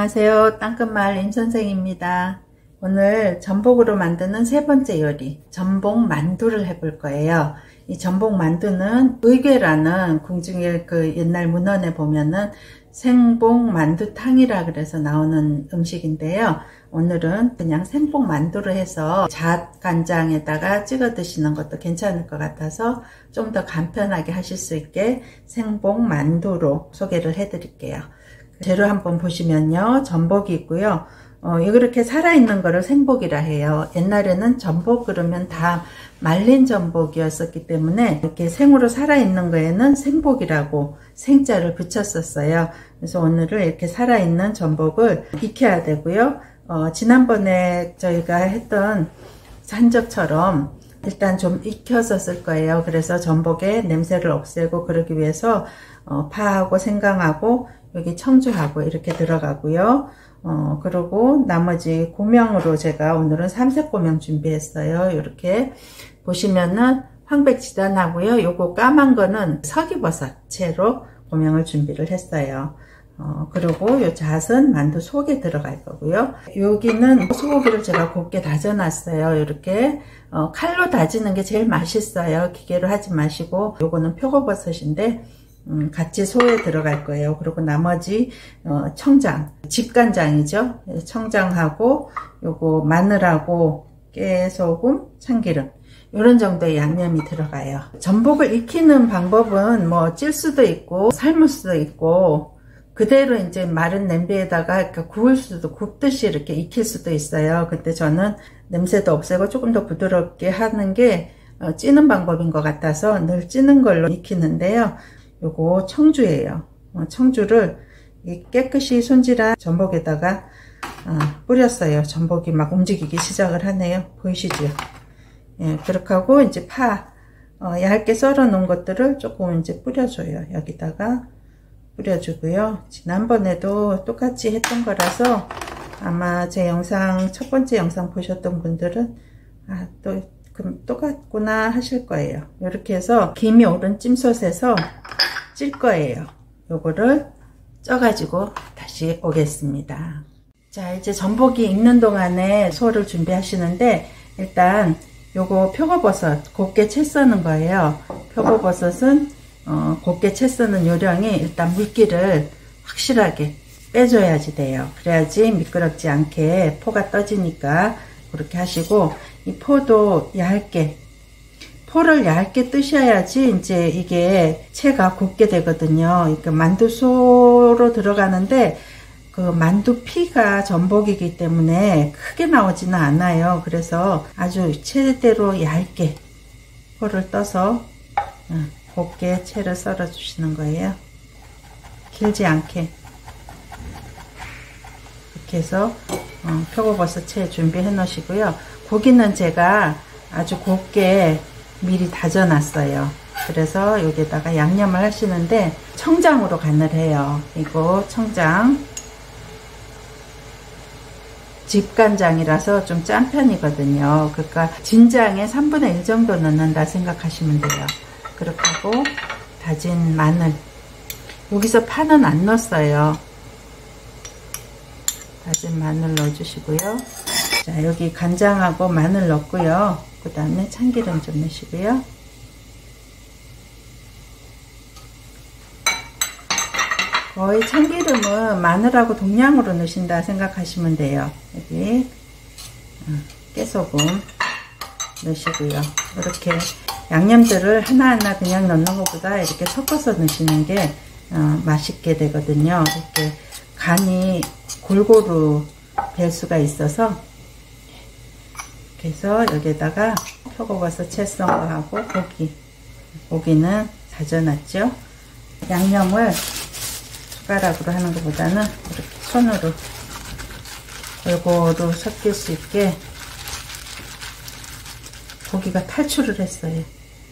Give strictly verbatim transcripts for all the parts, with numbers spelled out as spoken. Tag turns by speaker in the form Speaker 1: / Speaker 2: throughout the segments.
Speaker 1: 안녕하세요. 땅끝마을 임선생입니다. 오늘 전복으로 만드는 세 번째 요리, 전복 만두를 해볼 거예요. 이 전복 만두는 의궤라는 궁중일 그 옛날 문헌에 보면은 생복 만두탕이라 그래서 나오는 음식인데요. 오늘은 그냥 생복 만두를 해서 잣간장에다가 찍어 드시는 것도 괜찮을 것 같아서 좀 더 간편하게 하실 수 있게 생복 만두로 소개를 해 드릴게요. 재료 한번 보시면요, 전복이 있고요. 어, 이렇게 살아있는 거를 생복이라 해요. 옛날에는 전복 그러면 다 말린 전복이었었기 때문에 이렇게 생으로 살아있는 거에는 생복이라고 생자를 붙였었어요. 그래서 오늘은 이렇게 살아있는 전복을 익혀야 되고요. 어, 지난번에 저희가 했던 산적처럼 일단 좀 익혀서 쓸 거예요. 그래서 전복의 냄새를 없애고 그러기 위해서 어, 파하고 생강하고 여기 청주하고 이렇게 들어가고요. 어, 그리고 나머지 고명으로 제가 오늘은 삼색 고명 준비했어요. 이렇게 보시면은 황백지단하고요. 요거 까만 거는 서기버섯 채로 고명을 준비를 했어요. 어, 그리고 요 잣은 만두 속에 들어갈 거고요. 여기는 소고기를 제가 곱게 다져놨어요. 이렇게 어, 칼로 다지는 게 제일 맛있어요. 기계로 하지 마시고. 요거는 표고버섯인데 음, 같이 소에 들어갈 거예요. 그리고 나머지 어, 청장, 집간장이죠. 청장하고 요거 마늘하고 깨소금, 참기름 이런 정도의 양념이 들어가요. 전복을 익히는 방법은 뭐 찔 수도 있고 삶을 수도 있고 그대로 이제 마른 냄비에다가 이렇게 구울 수도 굽듯이 이렇게 익힐 수도 있어요. 근데 저는 냄새도 없애고 조금 더 부드럽게 하는 게 어, 찌는 방법인 것 같아서 늘 찌는 걸로 익히는데요. 요거 청주예요. 어, 청주를 깨끗이 손질한 전복에다가 어, 뿌렸어요. 전복이 막 움직이기 시작을 하네요. 보이시죠? 예, 그렇게 하고 이제 파 어, 얇게 썰어 놓은 것들을 조금 이제 뿌려줘요. 여기다가 뿌려주고요. 지난번에도 똑같이 했던 거라서 아마 제 영상 첫 번째 영상 보셨던 분들은 아, 또 그럼 똑같구나 하실 거예요. 이렇게 해서 김이 오른 찜솥에서 찔 거예요. 요거를 쪄가지고 다시 오겠습니다. 자, 이제 전복이 익는 동안에 소를 준비하시는데 일단 요거 표고버섯 곱게 채 써는 거예요. 표고버섯은 어, 곱게 채 쓰는 요령이 일단 물기를 확실하게 빼줘야지 돼요. 그래야지 미끄럽지 않게 포가 떠지니까 그렇게 하시고 이 포도 얇게 포를 얇게 뜨셔야지 이제 이게 채가 곱게 되거든요. 그러니까 만두소로 들어가는데 그 만두피가 전복이기 때문에 크게 나오지는 않아요. 그래서 아주 최대로 얇게 포를 떠서 곱게 채를 썰어 주시는 거예요. 길지 않게 이렇게 해서 어, 표고버섯 채 준비해 놓으시고요. 고기는 제가 아주 곱게 미리 다져 놨어요. 그래서 여기다가 양념을 하시는데 청장으로 간을 해요. 이거 청장 집간장이라서 좀 짠 편이거든요. 그러니까 진장에 삼분의 일 정도 넣는다 생각하시면 돼요. 그렇게 하고 다진 마늘, 여기서 파는 안 넣었어요. 다진 마늘 넣어주시고요. 자, 여기 간장하고 마늘 넣고요. 그 다음에 참기름 좀 넣으시고요. 거의 참기름은 마늘하고 동량으로 넣으신다 생각하시면 돼요. 여기 깨소금 넣으시고요. 이렇게 양념들을 하나하나 그냥 넣는 것보다 이렇게 섞어서 넣으시는 게 어, 맛있게 되거든요. 이렇게 간이 골고루 될 수가 있어서. 그래서 여기에다가 표고버섯 채 썬 거하고 고기, 고기는 다져놨죠. 양념을 숟가락으로 하는 것보다는 이렇게 손으로 골고루 섞일 수 있게 고기가 탈출을 했어요.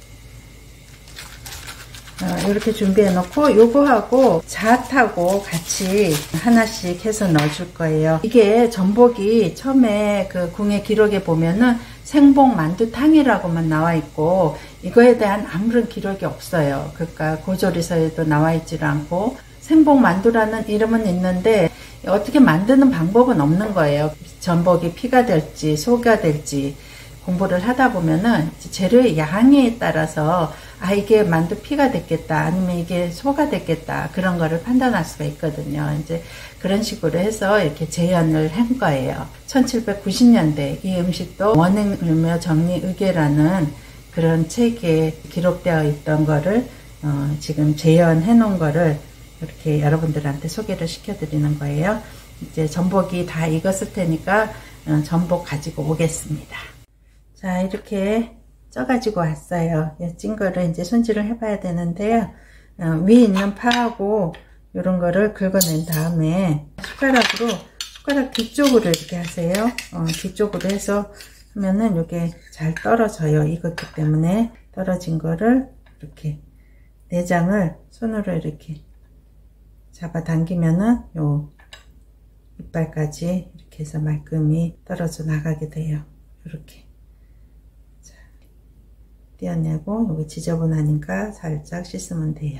Speaker 1: 어, 이렇게 준비해 놓고 요거하고 잣하고 같이 하나씩 해서 넣어줄 거예요. 이게 전복이 처음에 그 궁의 기록에 보면은 생복 만두탕이라고만 나와 있고 이거에 대한 아무런 기록이 없어요. 그러니까 고조리서에도 나와 있지 않고 생복 만두라는 이름은 있는데 어떻게 만드는 방법은 없는 거예요. 전복이 피가 될지 소가 될지 공부를 하다 보면은 재료의 양에 따라서 아 이게 만두 피가 됐겠다 아니면 이게 소가 됐겠다 그런 거를 판단할 수가 있거든요. 이제 그런 식으로 해서 이렇게 재현을 한 거예요. 천칠백구십 년대 이 음식도 원흥을묘 정리의궤라는 그런 책에 기록되어 있던 거를 어, 지금 재현해 놓은 거를 이렇게 여러분들한테 소개를 시켜 드리는 거예요. 이제 전복이 다 익었을 테니까 어, 전복 가지고 오겠습니다. 자, 이렇게 쪄 가지고 왔어요. 찐 거를 이제 손질을 해 봐야 되는데요. 어, 위에 있는 파하고 이런 거를 긁어낸 다음에 숟가락으로 숟가락 뒤쪽으로 이렇게 하세요. 어, 뒤쪽으로 해서 하면은 이게 잘 떨어져요. 익었기 때문에 떨어진 거를 이렇게 내장을 손으로 이렇게 잡아 당기면은 요 이빨까지 이렇게 해서 말끔히 떨어져 나가게 돼요. 이렇게 자, 떼어내고 여기 지저분하니까 살짝 씻으면 돼요.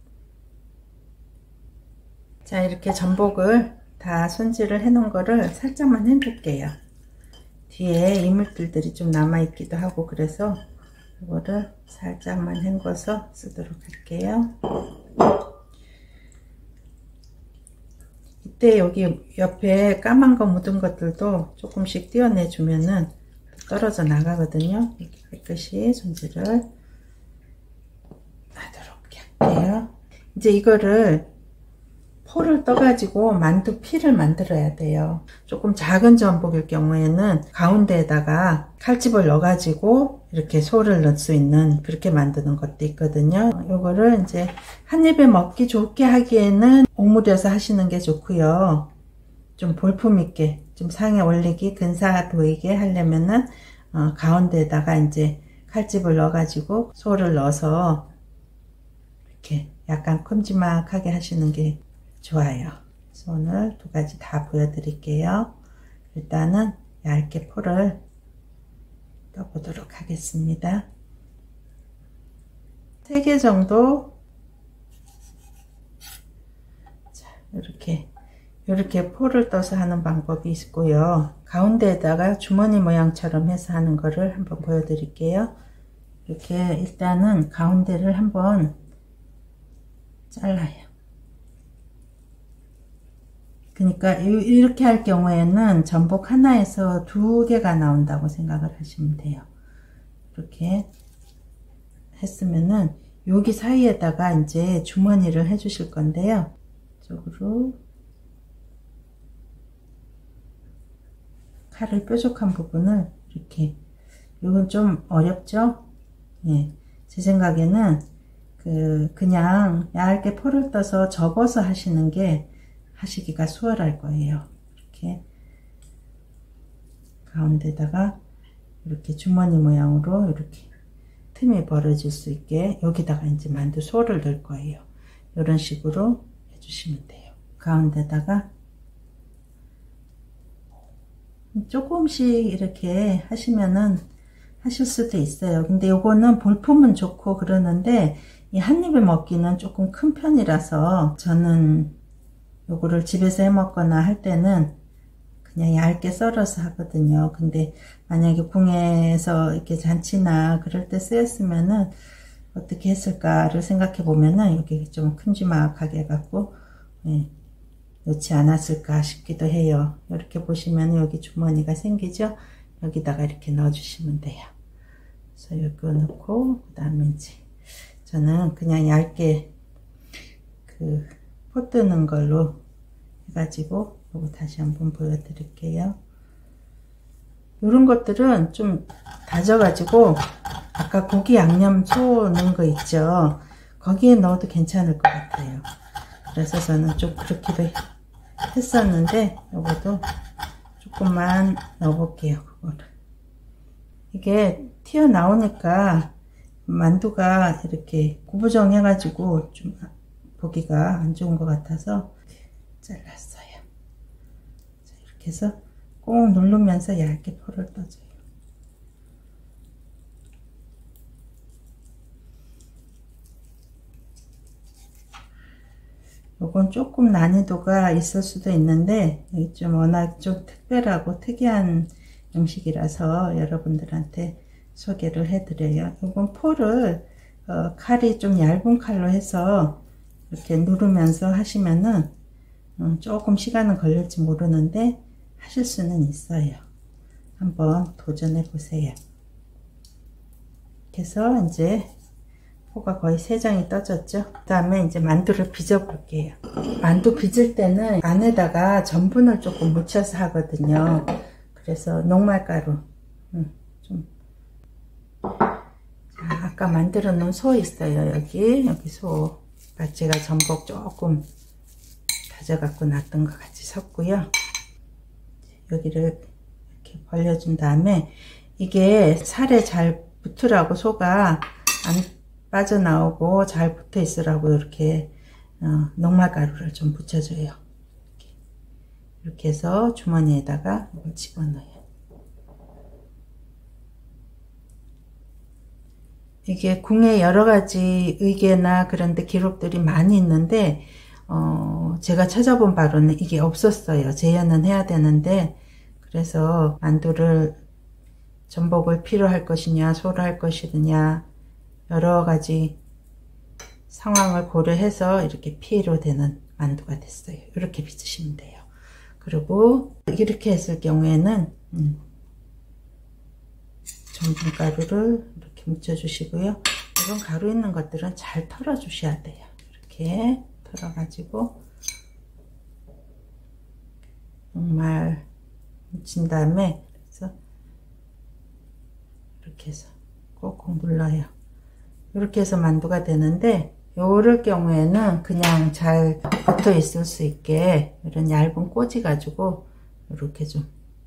Speaker 1: 자, 이렇게 전복을 다 손질을 해 놓은 거를 살짝만 헹굴게요. 뒤에 이물질들이 좀 남아 있기도 하고 그래서 이거를 살짝만 헹궈서 쓰도록 할게요. 이때 여기 옆에 까만 거 묻은 것들도 조금씩 떼어내 주면은 떨어져 나가거든요. 이렇게 깨끗이 손질을 하도록 할게요. 이제 이거를 포를 떠가지고 만두 피를 만들어야 돼요. 조금 작은 전복일 경우에는 가운데에다가 칼집을 넣어가지고 이렇게 소를 넣을 수 있는 그렇게 만드는 것도 있거든요. 요거를 이제 한 입에 먹기 좋게 하기에는 오므려서 하시는 게 좋고요. 좀 볼품 있게 좀 상에 올리기 근사 보이게 하려면은 어, 가운데에다가 이제 칼집을 넣어가지고 소를 넣어서 이렇게 약간 큼지막하게 하시는 게 좋아요. 오늘 두 가지 다 보여드릴게요. 일단은 얇게 포를 떠보도록 하겠습니다. 세 개 정도 자, 이렇게 이렇게 포를 떠서 하는 방법이 있고요. 가운데에다가 주머니 모양처럼 해서 하는 거를 한번 보여드릴게요. 이렇게 일단은 가운데를 한번 잘라요. 그러니까 이렇게 할 경우에는 전복 하나에서 두 개가 나온다고 생각을 하시면 돼요. 이렇게 했으면은 여기 사이에다가 이제 주머니를 해 주실 건데요. 이쪽으로 칼을 뾰족한 부분을 이렇게, 이건 좀 어렵죠? 예. 제 생각에는 그 그냥 얇게 포를 떠서 접어서 하시는 게 하시기가 수월할 거예요. 이렇게 가운데다가 이렇게 주머니 모양으로 이렇게 틈이 벌어질 수 있게 여기다가 이제 만두 소를 넣을 거예요. 이런 식으로 해주시면 돼요. 가운데다가 조금씩 이렇게 하시면은 하실 수도 있어요. 근데 요거는 볼품은 좋고 그러는데 이 한 입에 먹기는 조금 큰 편이라서 저는 요거를 집에서 해 먹거나 할 때는 그냥 얇게 썰어서 하거든요. 근데 만약에 궁에서 이렇게 잔치나 그럴 때 쓰였으면은 어떻게 했을까를 생각해 보면은 여기 좀 큼지막하게 해갖고 예, 넣지 않았을까 싶기도 해요. 이렇게 보시면 여기 주머니가 생기죠. 여기다가 이렇게 넣어 주시면 돼요. 그래서 이거 넣고 그 다음에 이제 저는 그냥 얇게 그 포 뜨는 걸로 해가지고 요거 다시 한번 보여드릴게요. 이런 것들은 좀 다져가지고 아까 고기 양념 소 넣은 거 있죠. 거기에 넣어도 괜찮을 것 같아요. 그래서 저는 좀 그렇기도 했었는데 요것도 조금만 넣어볼게요. 그거를. 이게 튀어나오니까 만두가 이렇게 구부정 해가지고 좀 보기가 안 좋은 것 같아서 잘랐어요. 자, 이렇게 해서 꼭 누르면서 얇게 포를 떠줘요. 요건 조금 난이도가 있을 수도 있는데 이게 좀 워낙 좀 특별하고 특이한 음식이라서 여러분들한테 소개를 해드려요. 요건 포를 어, 칼이 좀 얇은 칼로 해서 이렇게 누르면서 하시면은 음, 조금 시간은 걸릴지 모르는데 하실 수는 있어요. 한번 도전해 보세요. 그래서 이제 포가 거의 세 장이 떠졌죠. 그 다음에 이제 만두를 빚어 볼게요. 만두 빚을 때는 안에다가 전분을 조금 묻혀서 하거든요. 그래서 녹말가루 음, 좀 자, 아까 만들어 놓은 소 있어요. 여기 여기 소 제가 전복 조금 다져 갖고 놨던 것 같이 섞고요. 여기를 이렇게 벌려준 다음에 이게 살에 잘 붙으라고 소가 안 빠져나오고 잘 붙어 있으라고 이렇게 어, 녹말가루를 좀 붙여줘요. 이렇게. 이렇게 해서 주머니에다가 이걸 집어넣어요. 이게 궁에 여러가지 의계나 그런데 기록들이 많이 있는데 어, 제가 찾아본 바로는 이게 없었어요. 재현은 해야 되는데 그래서 만두를 전복을 피로 할 것이냐 소로 할 것이냐 여러가지 상황을 고려해서 이렇게 피로 되는 만두가 됐어요. 이렇게 빚으시면 돼요. 그리고 이렇게 했을 경우에는 음, 전분가루를 이렇게 묻혀 주시고요. 이런 가루 있는 것들은 잘 털어 주셔야 돼요. 이렇게 털어 가지고 정말 묻힌 다음에 그래서 이렇게 해서 꼭꼭 눌러요. 이렇게 해서 만두가 되는데 요럴 경우에는 그냥 잘 붙어 있을 수 있게 이런 얇은 꽂이 가지고 이렇게 좀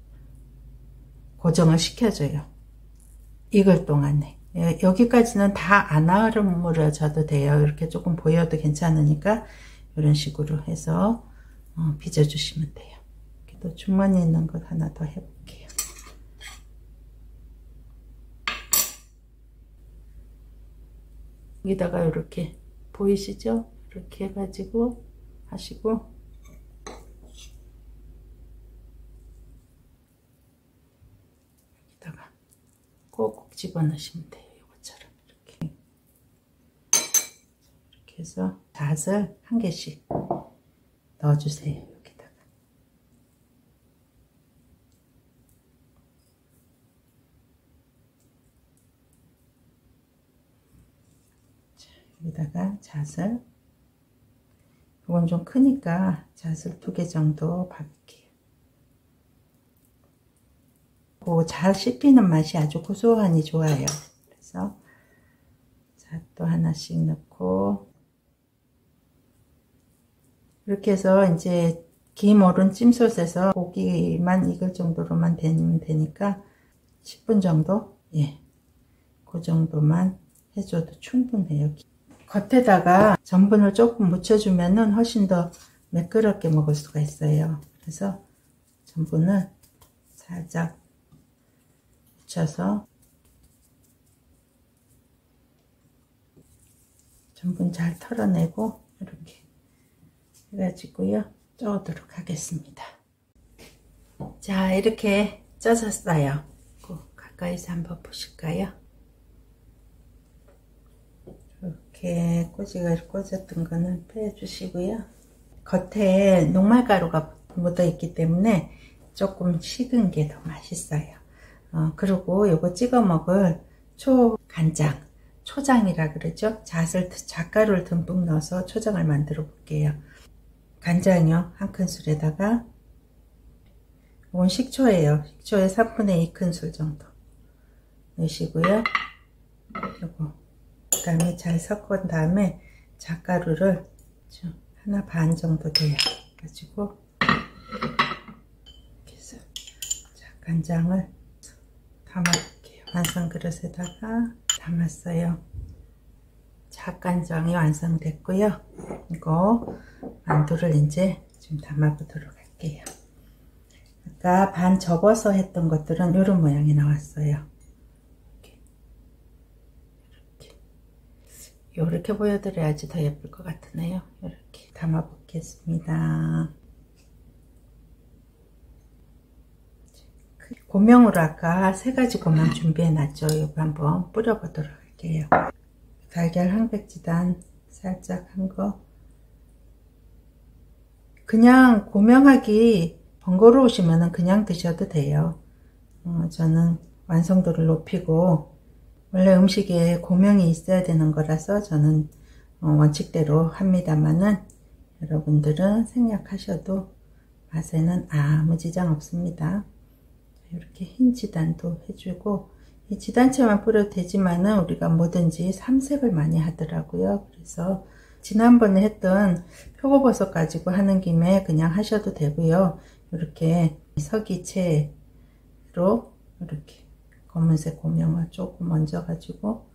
Speaker 1: 고정을 시켜줘요. 익을 동안에. 여기까지는 다 안 아르무려져도 돼요. 이렇게 조금 보여도 괜찮으니까 이런 식으로 해서 어, 빚어주시면 돼요. 또 주머니에 있는 것 하나 더 해볼게요. 여기다가 이렇게 보이시죠? 이렇게 해가지고 하시고 여기다가 꼭꼭 집어넣으시면 돼요. 이것처럼 이렇게 이렇게 해서 잣을 한 개씩 넣어주세요. 여기다가 자, 여기다가 잣을 이건 좀 크니까 잣을 두 개 정도 박을게요. 그 잘 씹히는 맛이 아주 고소하니 좋아요. 그래서 잣도 하나씩 넣고 이렇게 해서 이제 김 오른 찜솥에서 고기만 익을 정도로만 되면 되니까 십 분 정도 예, 그 정도만 해줘도 충분해요. 겉에다가 전분을 조금 묻혀주면은 훨씬 더 매끄럽게 먹을 수가 있어요. 그래서 전분을 살짝 묻혀서 전분 잘 털어내고 이렇게 해가지고요 쪄오도록 하겠습니다. 자, 이렇게 쪄졌어요. 가까이서 한번 보실까요? 이렇게 꼬지가 꽂았던 거는 빼주시고요. 겉에 녹말가루가 묻어 있기 때문에 조금 식은 게 더 맛있어요. 어, 그리고 요거 찍어 먹을 초간장, 초장이라 그러죠. 잣을, 잣가루를 듬뿍 넣어서 초장을 만들어 볼게요. 간장이요, 한 큰술에다가, 이건 식초예요. 식초의 삼분의 이 큰술 정도 넣으시고요. 요거 그 다음에 잘 섞은 다음에 잣가루를 좀 하나 반 정도 돼요. 가지고 이렇게 해서 간장을 담아볼게요. 완성 그릇에다가 담았어요. 잣간장이 완성됐고요. 이거 만두를 이제 좀 담아보도록 할게요. 아까 반 접어서 했던 것들은 이런 모양이 나왔어요. 이렇게 이렇게, 이렇게 보여드려야지 더 예쁠 것 같으네요. 이렇게 담아 보겠습니다. 고명으로 아까 세 가지 고명 준비해 놨죠. 이거 한번 뿌려 보도록 할게요. 달걀 황백지단 살짝 한 거. 그냥 고명하기 번거로우시면 그냥 드셔도 돼요. 어, 저는 완성도를 높이고 원래 음식에 고명이 있어야 되는 거라서 저는 어, 원칙대로 합니다만은 여러분들은 생략하셔도 맛에는 아무 지장 없습니다. 이렇게 흰 지단도 해주고, 이 지단채만 뿌려도 되지만은 우리가 뭐든지 삼색을 많이 하더라고요. 그래서 지난번에 했던 표고버섯 가지고 하는 김에 그냥 하셔도 되고요. 이렇게 서기채로 이렇게 검은색 고명을 조금 얹어 가지고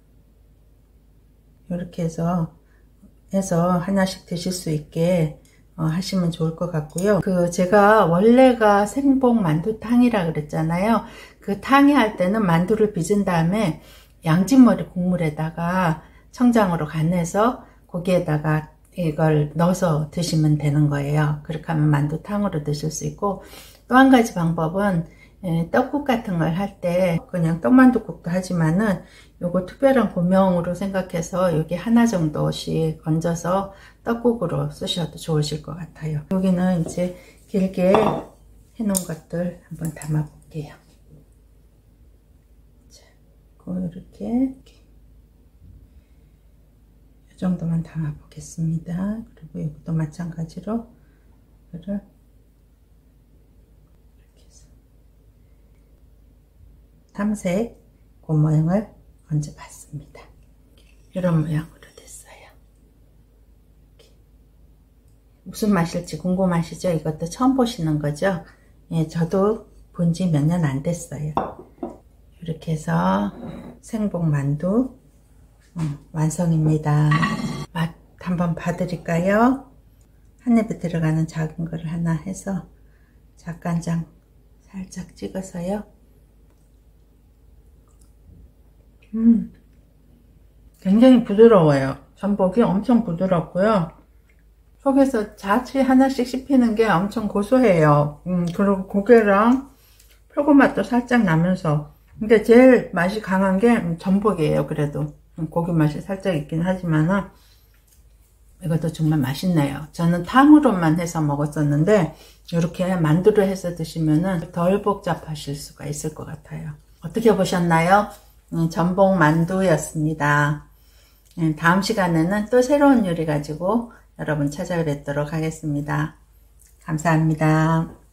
Speaker 1: 이렇게 해서 해서 하나씩 드실 수 있게 어, 하시면 좋을 것 같고요. 그 제가 원래가 생복 만두탕이라 그랬잖아요. 그 탕이 할 때는 만두를 빚은 다음에 양진머리 국물에다가 청장으로 간해서 거기에다가 이걸 넣어서 드시면 되는 거예요. 그렇게 하면 만두탕으로 드실 수 있고, 또 한 가지 방법은 에, 떡국 같은 걸 할 때 그냥 떡만두국도 하지만은 요거 특별한 고명으로 생각해서 여기 하나 정도씩 얹어서 떡국으로 쓰셔도 좋으실 것 같아요. 여기는 이제 길게 해놓은 것들 한번 담아 볼게요. 자, 이렇게 이 정도만 담아 보겠습니다. 그리고 이것도 마찬가지로 이거를 이렇게 해서 삼색 고모양을 얹어 봤습니다. 이런 모양으로 됐어요. 이렇게. 무슨 맛일지 궁금하시죠? 이것도 처음 보시는 거죠? 예, 저도 본 지 몇 년 안 됐어요. 이렇게 해서 생복 만두 음, 완성입니다. 맛 한번 봐드릴까요? 한 입에 들어가는 작은 거를 하나 해서 작간장 살짝 찍어서요. 음, 굉장히 부드러워요. 전복이 엄청 부드럽고요. 속에서 자취 하나씩 씹히는 게 엄청 고소해요. 음, 그리고 고개랑 표고맛도 살짝 나면서. 근데 제일 맛이 강한 게 전복이에요. 그래도 고기 맛이 살짝 있긴 하지만은 이것도 정말 맛있네요. 저는 탕으로만 해서 먹었었는데 이렇게 만두를 해서 드시면은 덜 복잡하실 수가 있을 것 같아요. 어떻게 보셨나요? 음, 전복 만두였습니다. 음, 다음 시간에는 또 새로운 요리 가지고 여러분 찾아뵙도록 하겠습니다. 감사합니다.